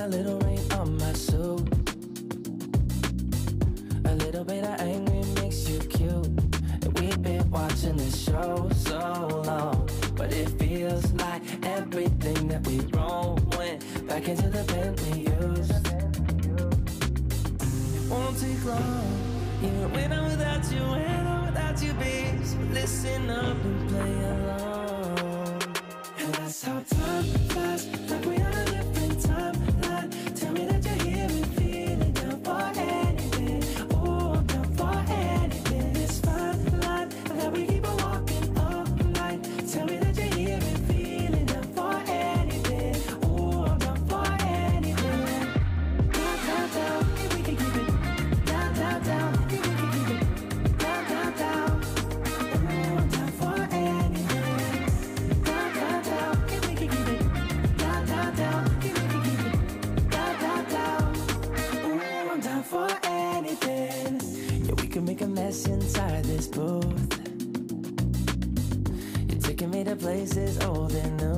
a little rain on my suit. A little bit of angry makes you cute. And we've been watching this show so long, but it feels like everything that we wrote went back into the pen we used. It won't take long, even when I'm without you, when I'm without you, babe. So listen up and play along. And that's how time flies, like we on a different timeline. Tell me that you're here and feeling down for anything. Oh, I'm down for anything. It's fine line that we keep on walking all night. Tell me that you're here and feeling down for anything. Oh, I'm down for anything. Down, down, down, if we can keep it. Down, down, down, if we can keep it. Down, down, down. Oh, I'm down for anything. Down, down, down, if we can keep it. Down, down, down, if we can keep it. Down, down, down. Oh, I'm down for anything. Yeah, we can make a mess inside this booth. You're taking me to places old and new.